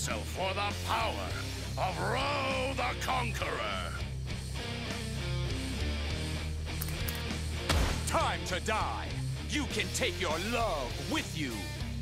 yourself for the power of Raoh the Conqueror! Time to die! You can take your love with you!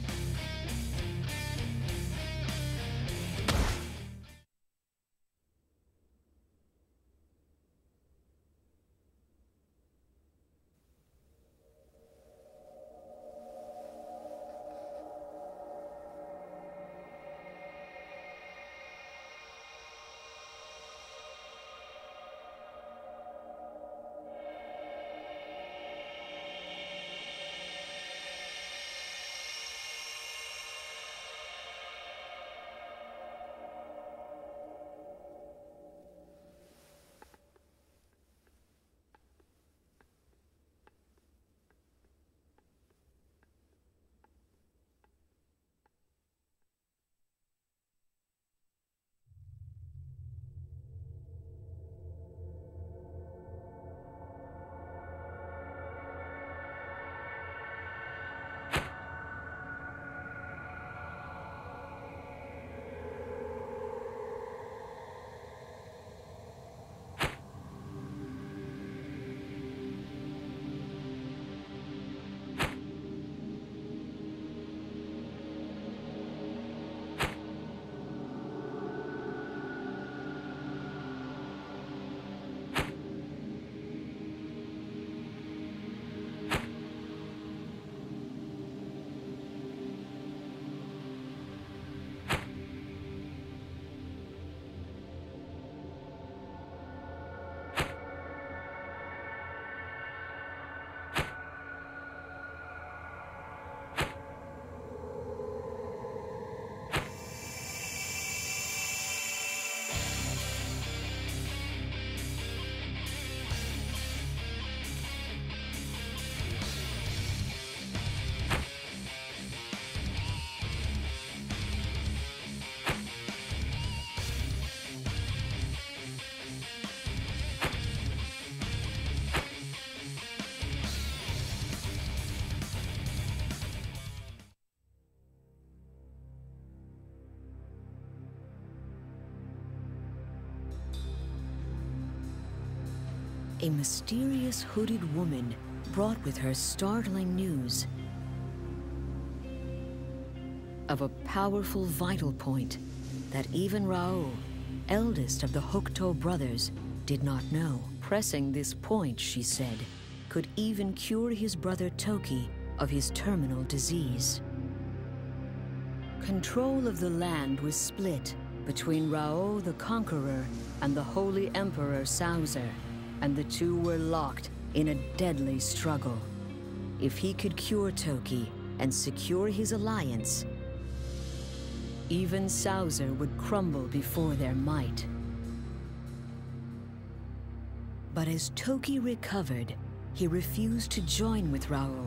A mysterious hooded woman brought with her startling news of a powerful vital point that even Raoh, eldest of the Hokuto brothers, did not know. Pressing this point, she said, could even cure his brother Toki of his terminal disease. Control of the land was split between Raoh the Conqueror and the Holy Emperor Saozer, and the two were locked in a deadly struggle. If he could cure Toki and secure his alliance, even Saozer would crumble before their might. But as Toki recovered, he refused to join with Raoh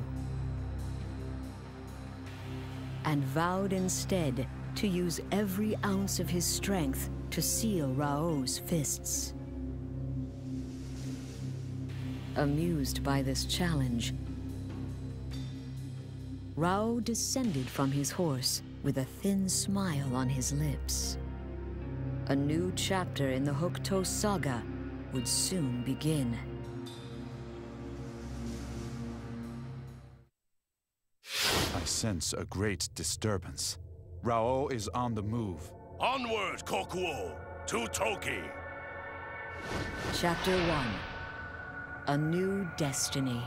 and vowed instead to use every ounce of his strength to seal Raoh's fists. Amused by this challenge, Raoh descended from his horse with a thin smile on his lips. A new chapter in the Hokuto saga would soon begin. I sense a great disturbance. Raoh is on the move. Onward, Kokuo, to Toki! Chapter 1. A New Destiny.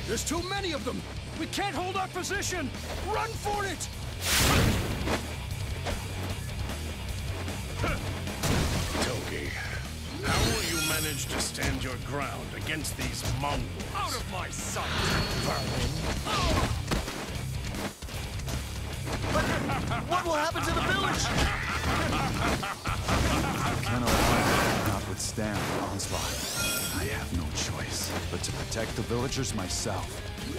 There's too many of them! We can't hold our position! Run for it! Toki, how will you manage to stand your ground against these Mongols? Out of my sight, vermin! What will happen to the village? I cannot withstand the onslaught. I have no choice but to protect the villagers myself.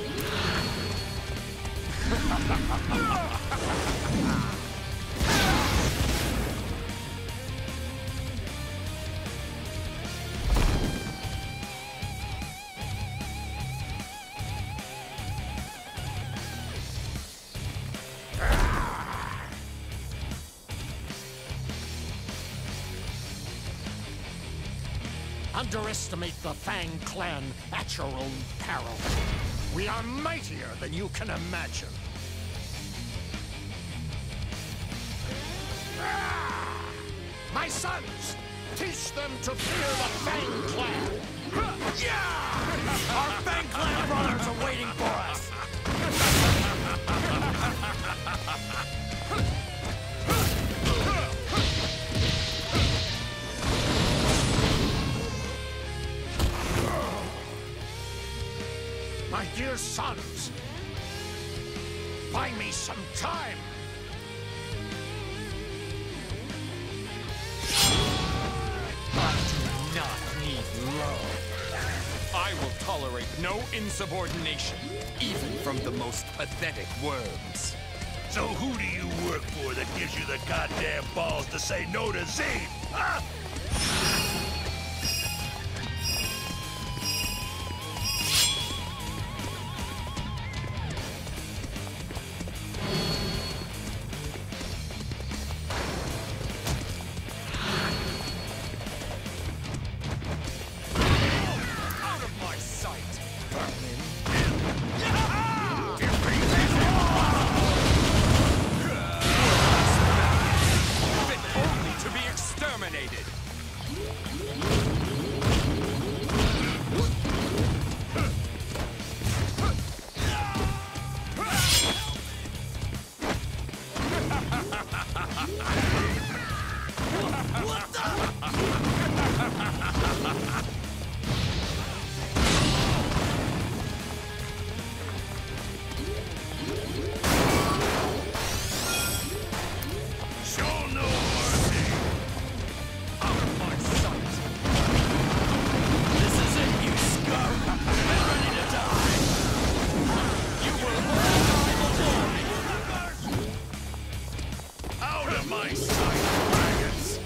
Underestimate the Fang clan at your own peril. We are mightier than you can imagine. My sons, teach them to fear the Fang clan. Our Fang Clan brothers are waiting for us! My dear sons, buy me some time. I do not need love. I will tolerate no insubordination, even from the most pathetic worms. So who do you work for that gives you the goddamn balls to say no to Zeke? Huh? Out of my sight, vermin! Fit only to be exterminated! Show no mercy! Out of my sight! This is it, you scum! Get ready to die! You will all die before me! Out of my sight, dragons!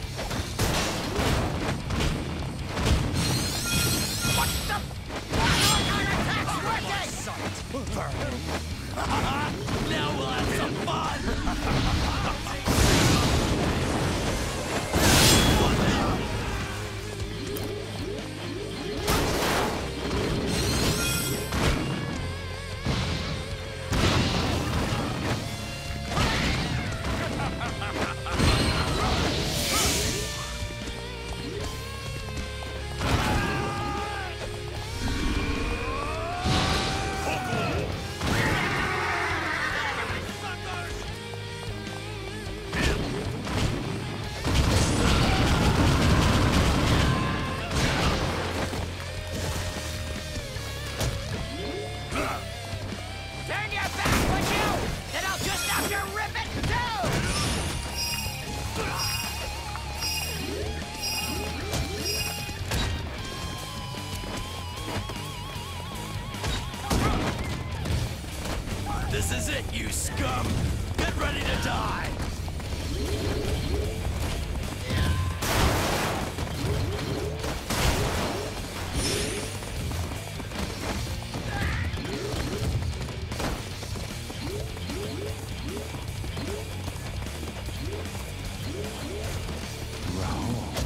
Out of my sight, vermin! Now we'll have some fun! Turn your back, would you? Then I'll just have to rip it too! This is it, you scum! Get ready to die! Raoh.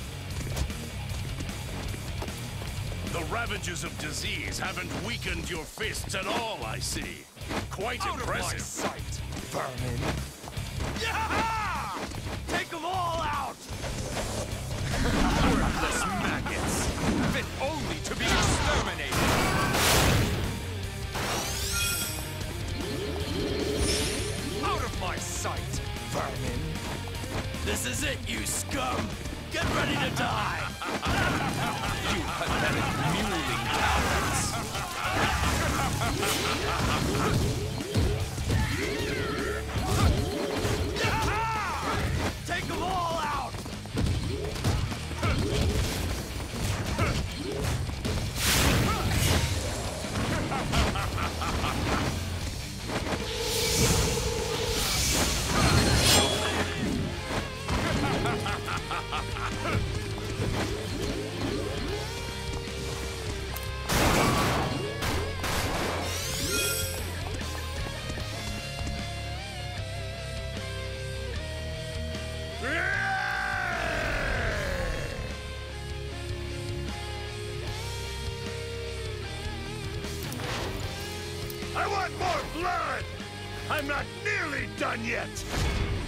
The ravages of disease haven't weakened your fists at all, I see. Quite Out of my impressive. sight, vermin! Yeah! Take them all out! Worthless maggots! Fit only to be exterminated! scum! Get ready to die! You pathetic muling cowards! Take them all out! I want more blood! I'm not nearly done yet!